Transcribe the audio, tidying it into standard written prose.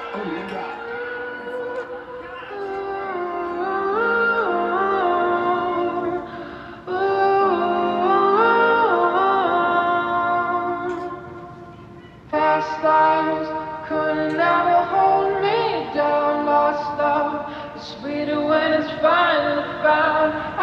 Past lives could never hold me down. Lost love is sweeter when it's finally found.